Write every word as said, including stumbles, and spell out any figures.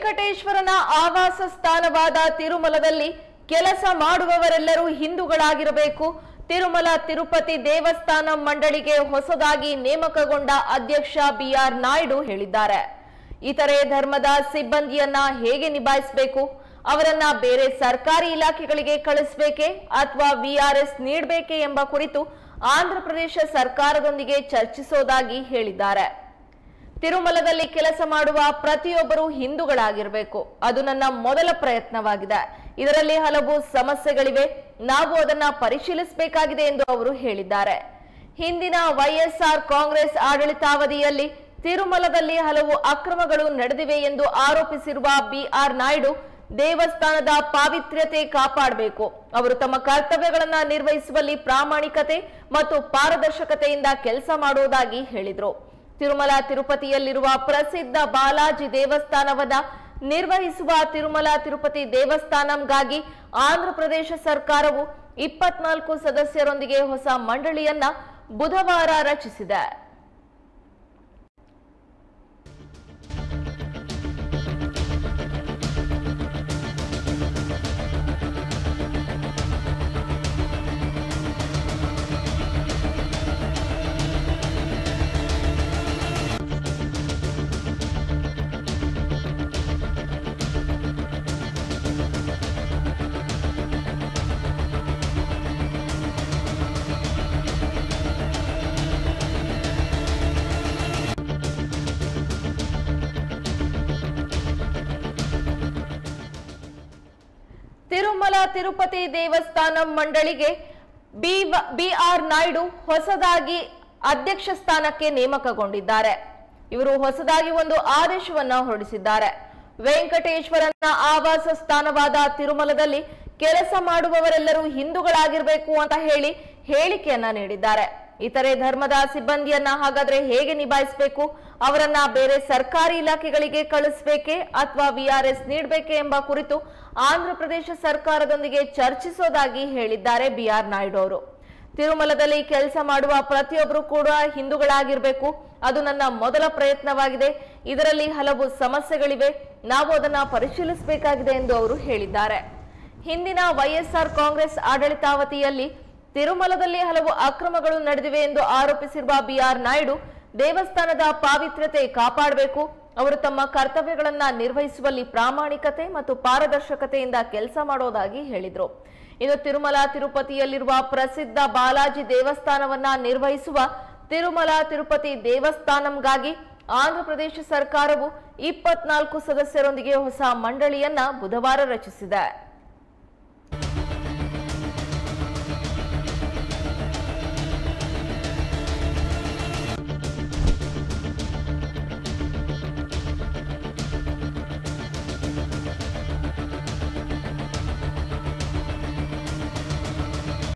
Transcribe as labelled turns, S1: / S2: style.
S1: ವೆಂಕಟೇಶ್ವರನ ಆವಾಸ ಸ್ಥಾನವಾದ ತಿರುಮಲದಲ್ಲಿ ಕೆಲಸ ಮಾಡುವವರೆಲ್ಲರೂ ಹಿಂದೂಗಳಾಗಿರಬೇಕು. ತಿರುಮಲ ತಿರುಪತಿ ದೇವಸ್ಥಾನ ಮಂಡಳಿಗೆ ಹೊಸದಾಗಿ ನೇಮಕಗೊಂಡ ಅಧ್ಯಕ್ಷ ಬಿಆರ್ ನಾಯ್ಡು ಹೇಳಿದ್ದಾರೆ. ಇತರೆ ಧರ್ಮದ ಸಿಬ್ಬಂದಿಯನ್ನ ಹೇಗೆ ನಿಭಾಯಿಸಬೇಕು, ಅವರನ್ನ ಬೇರೆ ಸರ್ಕಾರಿ ಇಲಾಖೆಗಳಿಗೆ ಕಳಿಸಬೇಕೆ ಅಥವಾ ವಿಆರ್ಎಸ್ ನೀಡಬೇಕೆ ಎಂಬ ಕುರಿತು ಆಂಧ್ರಪ್ರದೇಶ ಸರ್ಕಾರದೊಂದಿಗೆ ಚರ್ಚಿಸೋದಾಗಿ ಹೇಳಿದ್ದಾರೆ. ತಿರುಮಲದಲ್ಲಿ ಕೆಲಸ ಮಾಡುವ ಪ್ರತಿಯೊಬ್ಬರು ಹಿಂದೂಗಳಾಗಿರಬೇಕು. ಅದು ನನ್ನ ಮೊದಲ ಪ್ರಯತ್ನವಾಗಿದೆ. ಇದರಲ್ಲಿ ಹಲವು ಸಮಸ್ಯೆಗಳಿವೆ, ನಾವು ಅದನ್ನ ಪರಿಶೀಲಿಸಬೇಕಾಗಿದೆ ಎಂದು ಅವರು ಹೇಳಿದ್ದಾರೆ. ಹಿಂದಿನ ವೈಎಸ್ಆರ್ ಕಾಂಗ್ರೆಸ್ ಆಡಳಿತಾವಧಿಯಲ್ಲಿ ತಿರುಮಲದಲ್ಲಿ ಹಲವು ಅಕ್ರಮಗಳು ನಡೆದಿವೆ ಎಂದು ಆರೋಪಿಸಿರುವ ಬಿಆರ್ ನಾಯ್ಡು ದೇವಸ್ಥಾನದ ಪಾವಿತ್ರ್ಯತೆ ಕಾಪಾಡಬೇಕು. ಅವರು ತಮ್ಮ ಕರ್ತವ್ಯಗಳನ್ನ ನಿರ್ವಹಿಸುವಲ್ಲಿ ಪ್ರಾಮಾಣಿಕತೆ ಮತ್ತು ಪಾರದರ್ಶಕತೆಯಿಂದ ಕೆಲಸ ಮಾಡುವುದಾಗಿ ಹೇಳಿದರು. ತಿರುಮಲ ತಿರುಪತಿಯಲ್ಲಿರುವ ಪ್ರಸಿದ್ಧ ಬಾಲಾಜಿ ದೇವಸ್ಥಾನವನ್ನ ನಿರ್ವಹಿಸುವ ತಿರುಮಲ ತಿರುಪತಿ ದೇವಸ್ಥಾನಂಗಾಗಿ ಆಂಧ್ರಪ್ರದೇಶ ಸರ್ಕಾರವು ಇಪ್ಪತ್ನಾಲ್ಕು ಸದಸ್ಯರೊಂದಿಗೆ ಹೊಸ ಮಂಡಳಿಯನ್ನ ಬುಧವಾರ ರಚಿಸಿದೆ. ತಿರುಮಲ ತಿರುಪತಿ ದೇವಸ್ಥಾನ ಮಂಡಳಿಗೆ ಬಿಆರ್ ನಾಯ್ಡು ಹೊಸದಾಗಿ ಅಧ್ಯಕ್ಷ ಸ್ಥಾನಕ್ಕೆ ನೇಮಕಗೊಂಡಿದ್ದಾರೆ. ಇವರು ಹೊಸದಾಗಿ ಒಂದು ಆದೇಶವನ್ನ ಹೊರಡಿಸಿದ್ದಾರೆ. ವೆಂಕಟೇಶ್ವರನ ಆವಾಸ ಸ್ಥಾನವಾದ ತಿರುಮಲದಲ್ಲಿ ಕೆಲಸ ಮಾಡುವವರೆಲ್ಲರೂ ಹಿಂದೂಗಳಾಗಿರಬೇಕು ಅಂತ ಹೇಳಿ ಹೇಳಿಕೆಯನ್ನ ನೀಡಿದ್ದಾರೆ. ಇತರೆ ಧರ್ಮದ ಸಿಬ್ಬಂದಿಯನ್ನ ಹಾಗಾದ್ರೆ ಹೇಗೆ ನಿಭಾಯಿಸಬೇಕು, ಅವರನ್ನ ಬೇರೆ ಸರ್ಕಾರಿ ಇಲಾಖೆಗಳಿಗೆ ಕಳಿಸಬೇಕೆ ಅಥವಾ ವಿಆರ್ಎಸ್ ನೀಡಬೇಕೆ ಎಂಬ ಕುರಿತು ಆಂಧ್ರಪ್ರದೇಶ ಸರ್ಕಾರದೊಂದಿಗೆ ಚರ್ಚಿಸೋದಾಗಿ ಹೇಳಿದ್ದಾರೆ ಬಿಆರ್ ನಾಯ್ಡು ಅವರು. ತಿರುಮಲದಲ್ಲಿ ಕೆಲಸ ಮಾಡುವ ಪ್ರತಿಯೊಬ್ಬರು ಕೂಡ ಹಿಂದೂಗಳಾಗಿರಬೇಕು. ಅದು ನನ್ನ ಮೊದಲ ಪ್ರಯತ್ನವಾಗಿದೆ. ಇದರಲ್ಲಿ ಹಲವು ಸಮಸ್ಯೆಗಳಿವೆ, ನಾವು ಅದನ್ನ ಪರಿಶೀಲಿಸಬೇಕಾಗಿದೆ ಎಂದು ಅವರು ಹೇಳಿದ್ದಾರೆ. ಹಿಂದಿನ ವೈಎಸ್ಆರ್ ಕಾಂಗ್ರೆಸ್ ಆಡಳಿತಾವಧಿಯಲ್ಲಿ ತಿರುಮಲದಲ್ಲಿ ಹಲವು ಅಕ್ರಮಗಳು ನಡೆದಿವೆ ಎಂದು ಆರೋಪಿಸಿರುವ ಬಿಆರ್ ನಾಯ್ಡು ದೇವಸ್ಥಾನದ ಪಾವಿತ್ರ್ಯತೆ ಕಾಪಾಡಬೇಕು. ಅವರು ತಮ್ಮ ಕರ್ತವ್ಯಗಳನ್ನ ನಿರ್ವಹಿಸುವಲ್ಲಿ ಪ್ರಾಮಾಣಿಕತೆ ಮತ್ತು ಪಾರದರ್ಶಕತೆಯಿಂದ ಕೆಲಸ ಮಾಡೋದಾಗಿ ಹೇಳಿದರು. ಇನ್ನು ತಿರುಮಲ ತಿರುಪತಿಯಲ್ಲಿರುವ ಪ್ರಸಿದ್ಧ ಬಾಲಾಜಿ ದೇವಸ್ಥಾನವನ್ನ ನಿರ್ವಹಿಸುವ ತಿರುಮಲ ತಿರುಪತಿ ದೇವಸ್ಥಾನಂಗಾಗಿ ಆಂಧ್ರಪ್ರದೇಶ ಸರ್ಕಾರವು ಇಪ್ಪತ್ನಾಲ್ಕು ಸದಸ್ಯರೊಂದಿಗೆ ಹೊಸ ಮಂಡಳಿಯನ್ನ ಬುಧವಾರ ರಚಿಸಿದೆ.